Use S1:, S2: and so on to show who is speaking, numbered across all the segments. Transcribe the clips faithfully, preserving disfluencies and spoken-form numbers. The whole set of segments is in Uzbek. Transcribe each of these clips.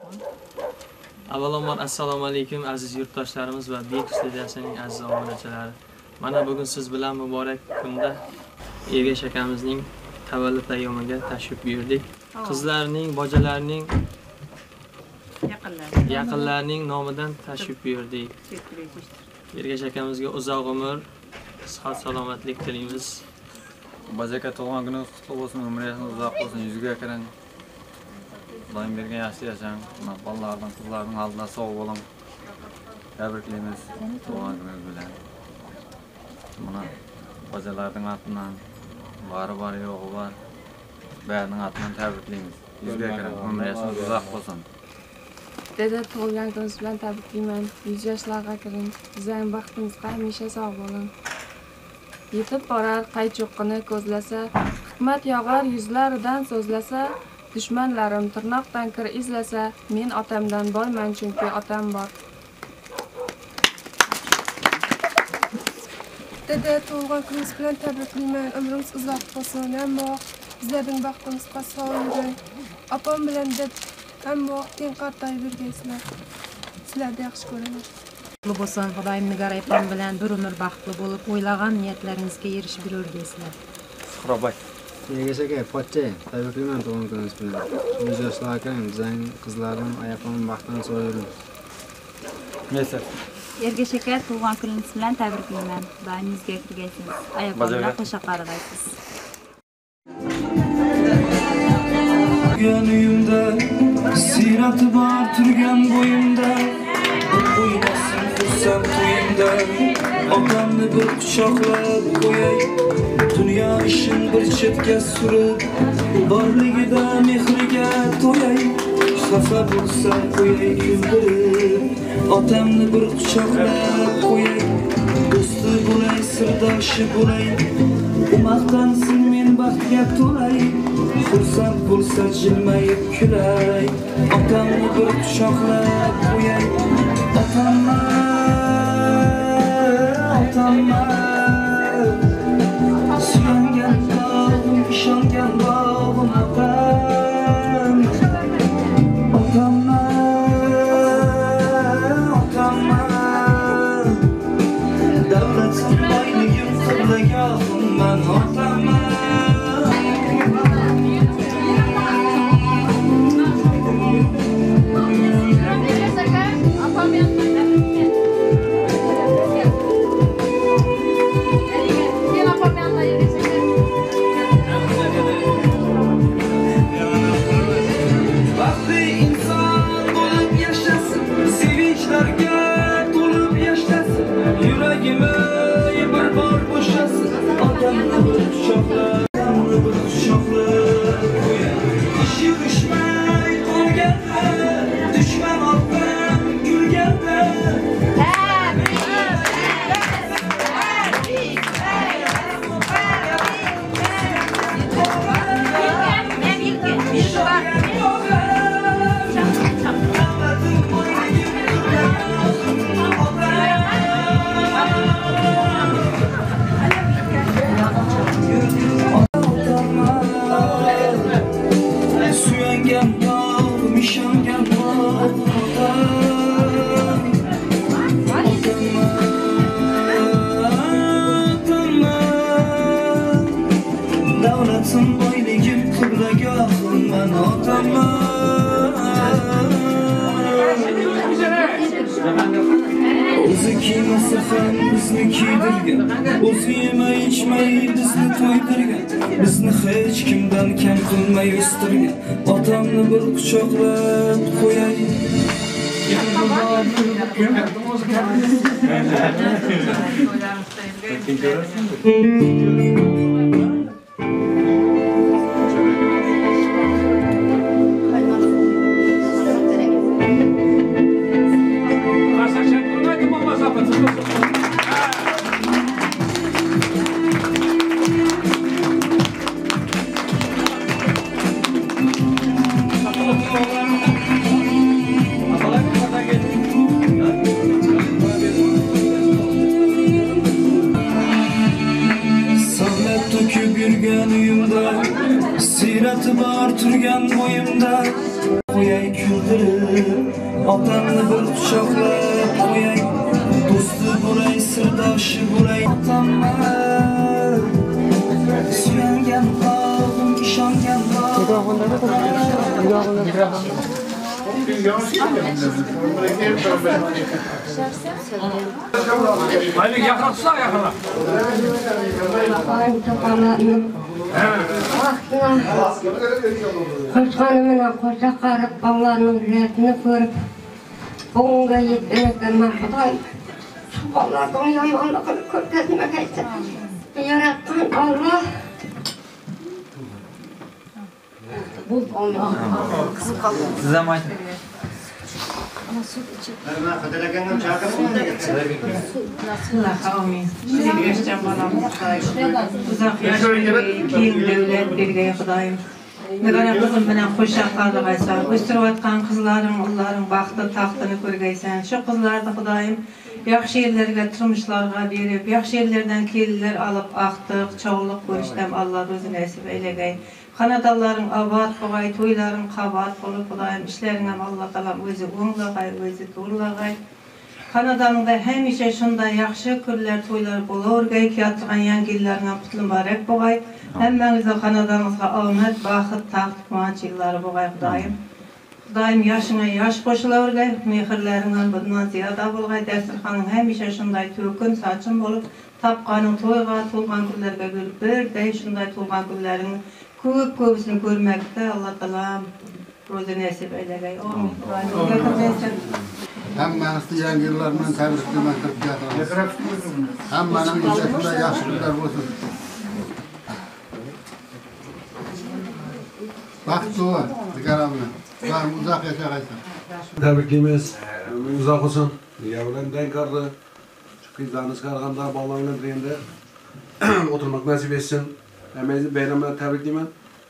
S1: Avvalambor assalomu alaykum aziz yurtdoshlarimiz va Bek studiyasining aziz obunachilari. Mana bugun siz bilan muborak kunda Ergash akamizning tavallud ayyomiga tashrif buyurdik. Qizlarning, bojalarning, yaqinlarning nomidan tashrif buyurdik. Ergash akamizga uzoq umr, sihat, salomatlik tilaymiz.
S2: Bajaka tug'ilgan kuni qutlug' bo'lsin, umringiz uzoq bo'lsin, yuzga kirang. Xudoyim bergan yaxshi yashang. Bolalardan, qizlarning oldida sog' bo'ling. Tabriklaymiz tug'ilgan kuningiz bilan. Mana bajalarning atidan, bari bor yo'g'i bor. Barining atidan tabriklaymiz. Yuzga kirang, umringiz uzoq bo'lsin.
S3: Dede tug'ilgan kuningiz bilan tabriklayman. yuz yoshlarga kiring. Sizning baxtingizga hamisha sog' bo'ling. Yetib borar qaychoqqini ko'zlasa, hikmat yog'ar yuzlaridan so'zlasa, dushmanlarim tirnoqdan kir izlasa, men otamdan boyman chunki otam bor.
S4: Dede tug'ilgan kuningiz bilan tabriklayman. Umringiz uzoq bo'lsin. Ammo sizlarning baxtingizga sog' bo'ling. Opam bilan deb ammo teng qartayib yurgaysizlar. Sizlarni yaxshi ko'raman.
S5: Qutlug' bo'lsin, Xudoyim nigar opam bilan bir umr baxtli bo'lib, o'ylagan niyatlaringizga erishib yurgaysizlar.
S2: Suhrobay.
S6: Ergash aka, pochcha, tabriklayman tug'ilgan kuningiz bilan. yuz yoshlarga kiring, bizning qizlarim, ayapam baxtdan sog' yuring.
S2: Neyse.
S7: Ergash aka, tug'ilgan kuningiz bilan tabriklayman. Xudoyim yuzga kirgaysiz. Ayapam bilan qo'sha qarg'aysiz.
S8: Uyimda, siyrati bor turgan bo'yimda, o'ynasin xursand to'yimda, otamni bir quchoqlab qo'yay, dunyo ishin bir chetga surib, borligida mehriga to'yay, xafa bo'lsa qo'yay kuldirib, otamni bir quchoqlab qo'yay, do'sti bo'lay, sirdoshi bo'lay, u maqtansin men baxtga to'lay, xursand bo'lsa jilmayib kulay, otamni bir quchoqlab qo'yay, otamni, otamni, suyangan bog'im, ishongan bog'im otam, otamni, otamni, davlatim, boyligim, qiblagohim man otamni. O'zi kiymasa ham bizni kiydirgan, o'zi yemay ichmay bizni to'ydirgan, bizni hech kimdan kam qilmay o'stirgan, otamni bir quchoqlab qo'yay. Siyrati bor turgan bo'yimda, qo'yay kuldirib, Otamni bir quchoqlab qo'yay, do'sti bo'lay, sirdoshi bo'lay. Otamman suyangan qoldim, ishongan
S9: Haydi yaklaşsana yakala.
S10: Koşkanımına koşa karıp Allah'ın hürriyetini görüp Boğunga yettiğinizden Xudoy şu ballardan yamanlıqını körkezmek etsin. Yaratkan Allah bu Allah.
S2: Size mi aytın?
S5: Amin. Yaşayacağım balam Xudoy. Uzak yaşayın, kiyim devlet birgey Xudoyim. Negara kızım bilen hoşça kaldıgaysan, östürüp atkan kızların, onların baktı, taxtını görgeysen. Şu kızlardı Xudoyim, yaxşı yerlerge, turmuşlarga berip, yaxşı yerlerden keliler alıp aktık, çoğuluk görüştem Allah özü nesip eylegey. Kanadaların abat boğay, toyların kabat bolup Xudoyim, işlerinem Allah talam özü oğlagay, özü doğrulagay. Kanada'nda hemişe şunda yaxşı körler, toylar bolorgay ki attıgan yangillerine kutlu mübarek boğay. Hemmenize Kanada'mızga amet, baxıt, taxt, kumanç yılları boğay Xudoyim. Xudoyim yaşına yaş koşulavergay, mehirlerinden bundan ziyada bolgay, dasturxanın hemişe şunday tökün, saçın bolup, tapqanın toyga, tulgan günlerge gülüp birday şunday tulgan günlerini köp köpüsünü görmekte Allah talam rozu nesip eylegay. Amin.
S11: Hammanizni yangi yillar bilan tabriklayman, kirib gapiramiz. Hammaning yashashida yaxshi kunlar bo'lsin. Baxt va digaramni. Ular uzoq yashagaysan.
S12: Tabriklaymiz. Uzoq olsun. Yavrum denkardı. Kızlarınız karganda bağlanlar deyinde oturmak nasip etsin. Hemen bayramla tabriklayman.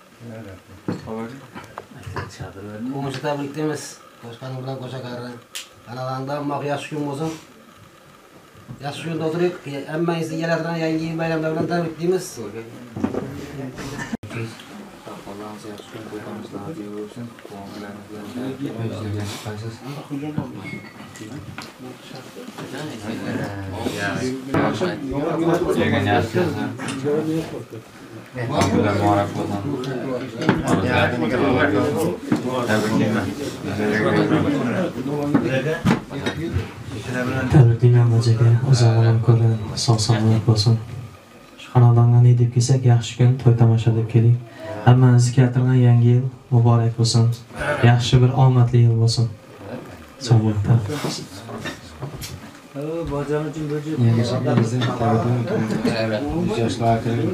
S13: Komşu tabriklaymiz. Koşkanım bilan koşa karı. Analanda maq yaxshi kun bo'lsin. Yaxshi kunda o'tirib, hammangizni yaratgan yangi yil bayramlar bilan tabriklaymiz.
S14: Allah'ınız yaxshi kun ko'ramiz, nasib bo'lsin.
S15: Tabriklayman bajaga, uzoq umr ko'ring, sog' salomat bo'lsin. Xonadonga ne deb kelsak, yaxshi kun, to'y tomosha deb keling. Hammamizni keltirgan yangi yil muborak bo'lsin. Yaxshi bir omadli yil bo'lsin. Sog' bo'ling.
S6: Yangi yilingizdan tabriklayman. Yuz yoshlarga kiring.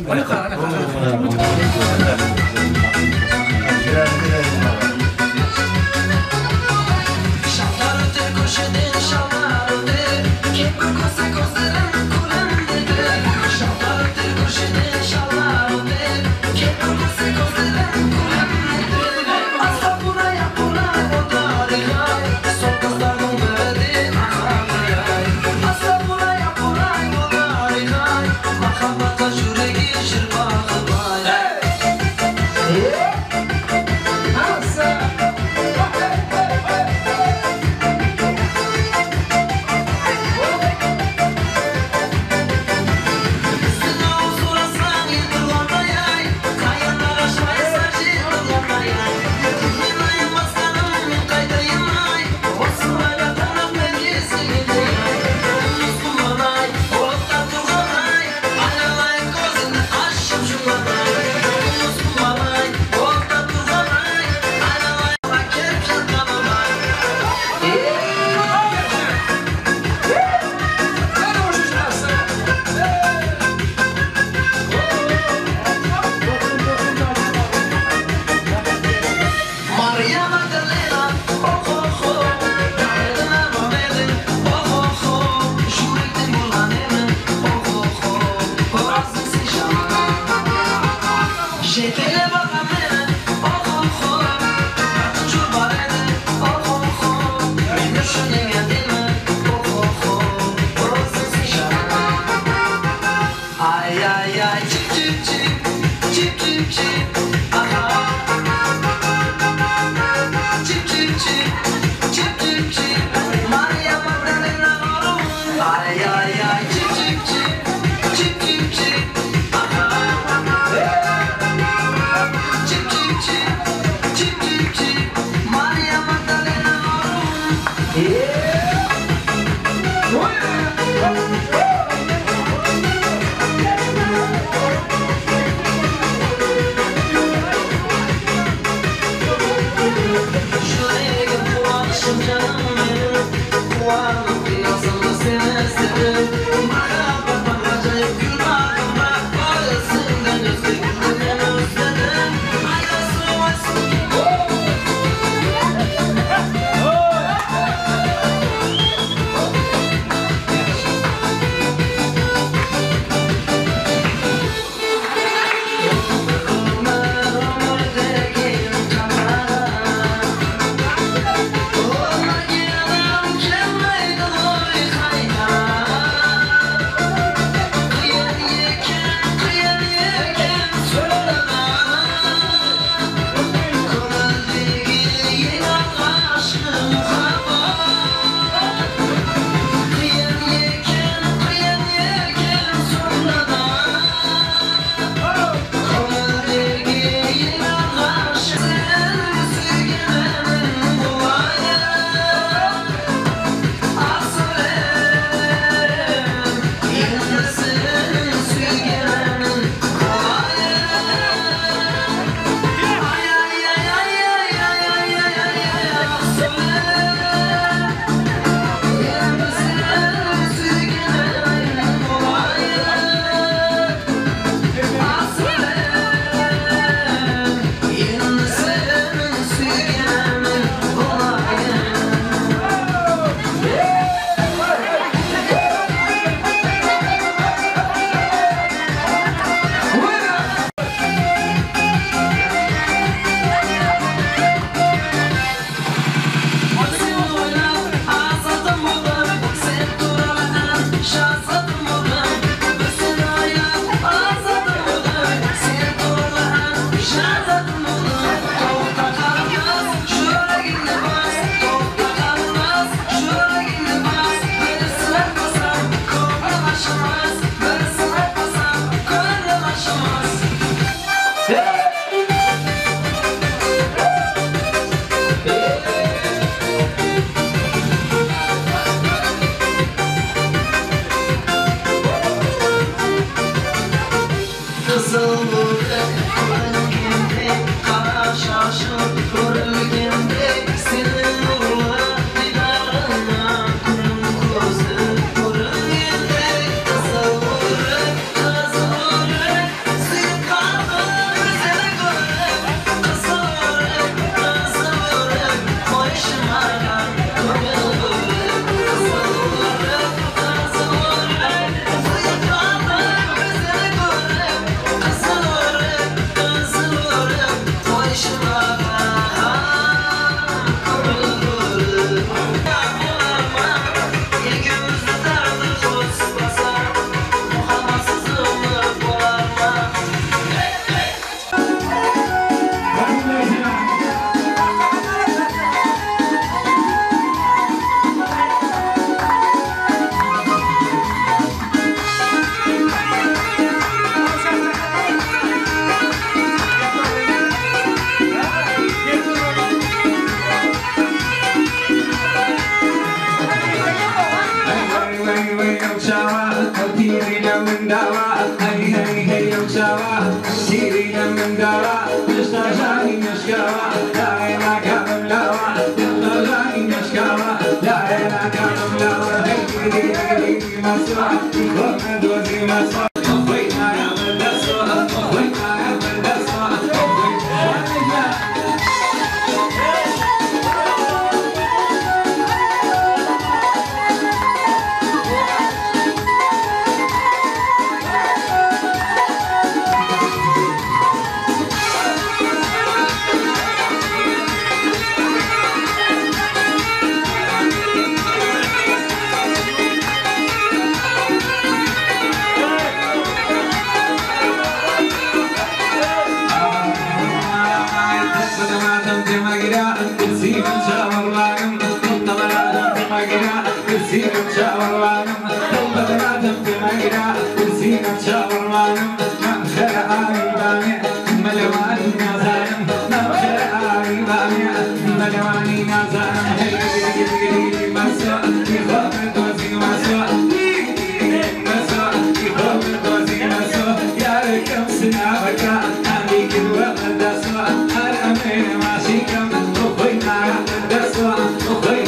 S8: Oh,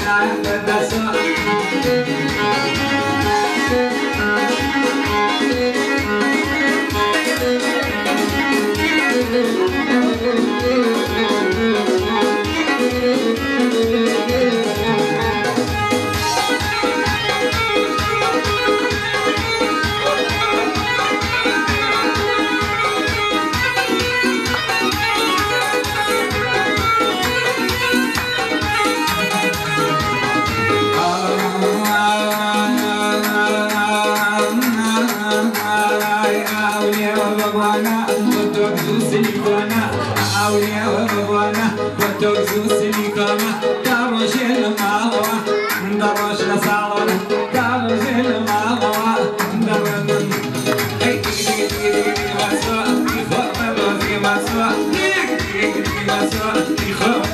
S8: başına sağlar Kalır zilim ağlama Dağının Hey digi digi digi digi digi basma İhor melozi basma Digi digi digi basma İhor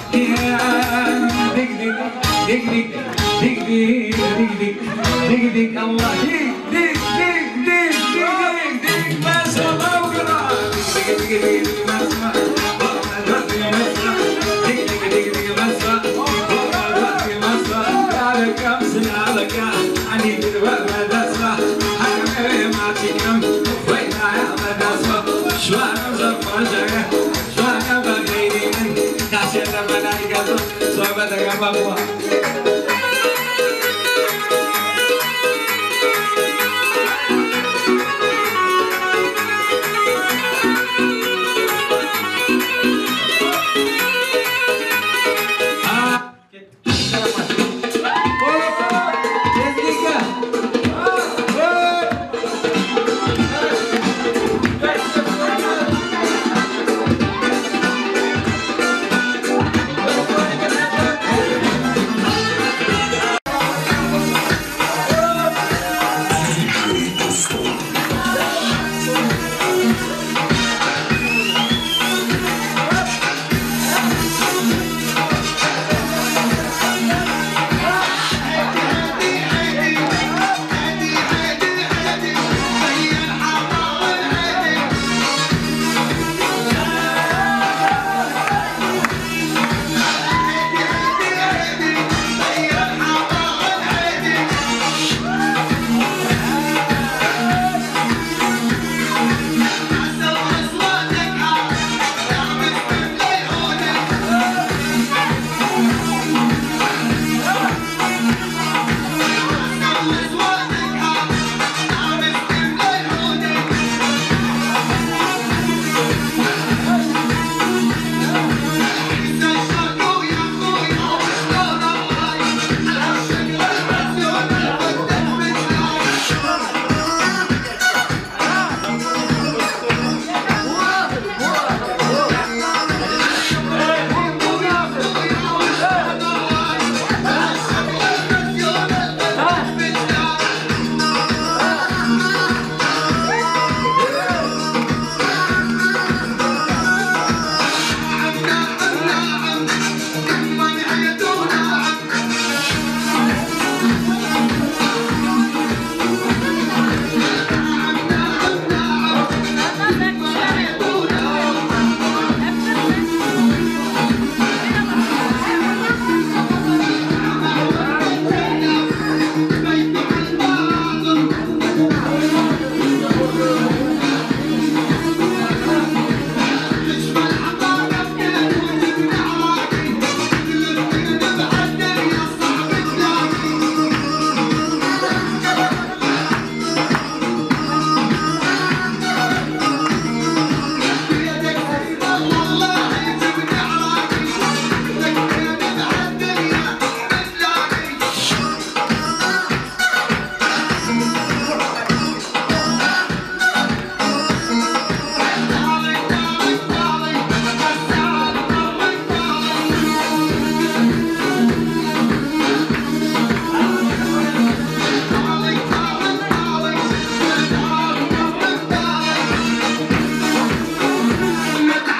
S8: Dig dig dig dig dig dig dig dig dig dig Allah dig dig dig dig dig dig basma mavgara Dig dig dig dig basma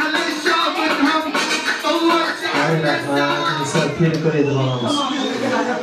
S15: Teşekkür ederim.